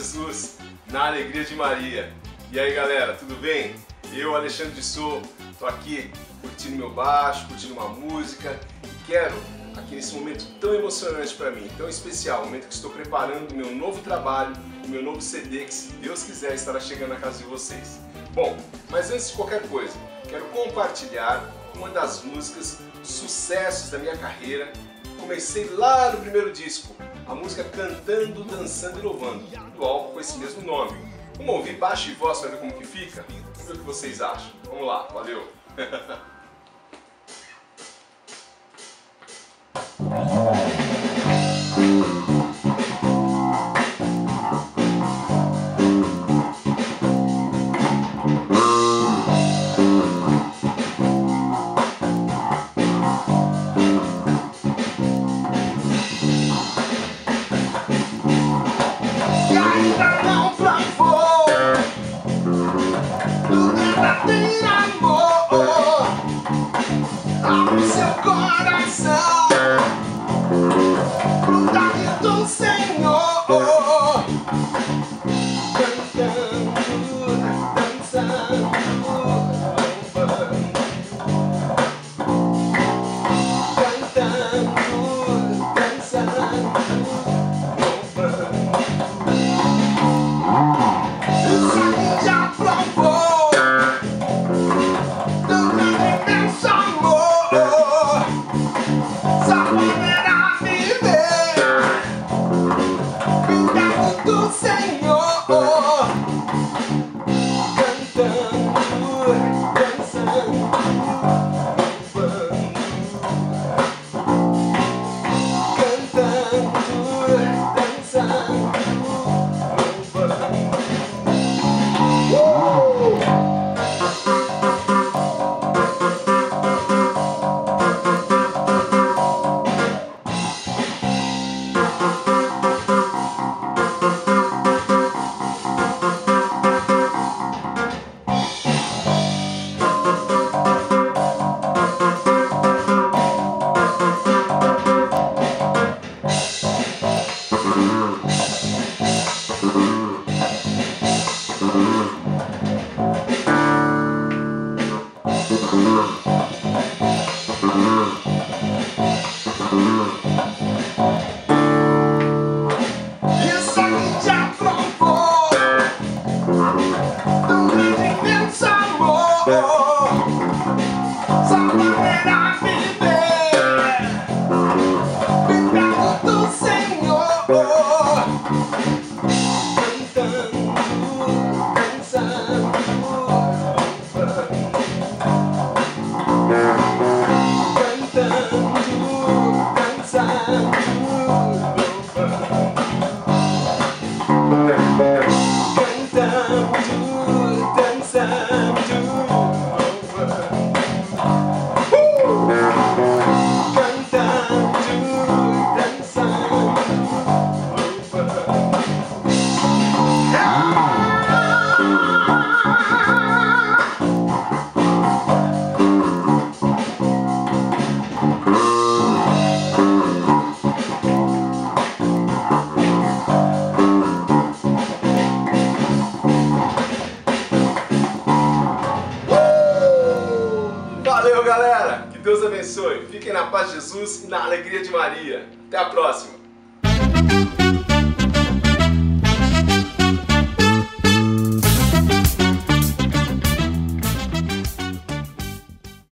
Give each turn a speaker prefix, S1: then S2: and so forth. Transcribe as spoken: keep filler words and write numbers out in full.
S1: Jesus, na alegria de Maria. E aí galera, tudo bem? Eu, Alexandre de Sou, tô aqui curtindo meu baixo, curtindo uma música e quero, aqui nesse momento tão emocionante para mim, tão especial, o momento que estou preparando o meu novo trabalho, o meu novo C D, que se Deus quiser estará chegando na casa de vocês. Bom, mas antes de qualquer coisa, quero compartilhar uma das músicas sucessos da minha carreira. Comecei lá no primeiro disco, a música Cantando, Dançando e Louvando, do álbum com esse mesmo nome. Vamos ouvir baixo e voz para ver como que fica? Vamos ver o que vocês acham. Vamos lá, valeu!
S2: Abre seu coração pro toque do Senhor, cantando, dançando, louvando, cantando, dançando, louvando. Isso aqui já provou do grande imenso amor. Só poderá viver cuidado do Senhor, cantando, dançando, louvando, cantando, dançando, louvando. Uh! Isso aqui já provou do grande imenso amor. Só poderá viver cuidado do Senhor, cantando, dançando, louvando, cantando, dançando, cantando, dançando, louvando. Uh! Cantando, dançando, louvando. Ah!
S1: Valeu galera! Que Deus abençoe! Fiquem na paz de Jesus e na alegria de Maria. Até a próxima!